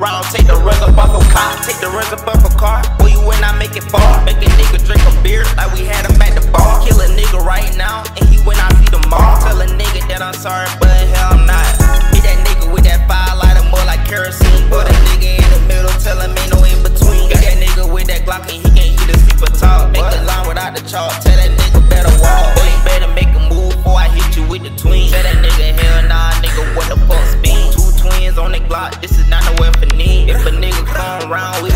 around, take the rest up off a car. Take the rest up off a car, boy, you and I make it far. Make a nigga drink a beer like we had him at the bar. Kill a nigga right now, and he when I see the mall. Tell a nigga that I'm sorry, but hell I'm not. Hit that nigga with that fire lighter more like kerosene. Put a nigga in the middle, tell him ain't no in between. Hit that nigga with that Glock and he can't either sleep or talk. Make the line without the chalk, tell that nigga better walk. Boy, you better make a move before I hit you with the tween. Tell that nigga hell nah, nigga, what the fuck speed? Two twins on the Glock, this is not nowhere for need. If a nigga come around, we